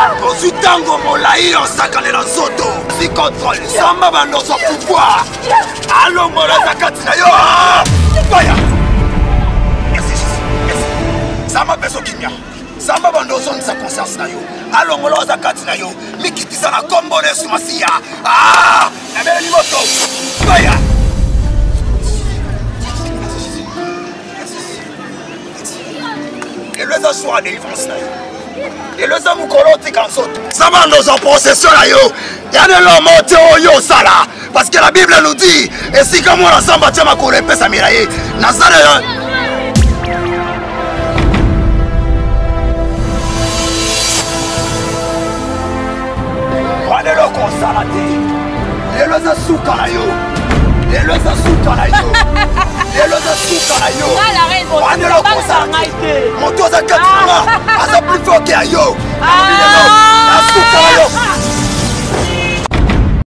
ozwi ntango molai osakane na nzoto si contrôle samba bandoso pouvoir alongola aza kati na yo baya samba peso kimia samba bandoso nisa conscience na yo alongola aza kati na yo mikitisa na kombo na Yesu Masiya nabeleli moto baya eleza soa délivrance na yo eleza mokolo otika nzoto samba ndozo possession na yo yanelo mote oyo osala parce que la Bible nous dit esika mwana samba tia makolo epesamela ye nazala yo wana eloko osala te lelo eza suka na yo lelo eza suka na yo lelo eza suka na yo wana eloko osala te moto aza kati nanga aza plus fort ke ya yo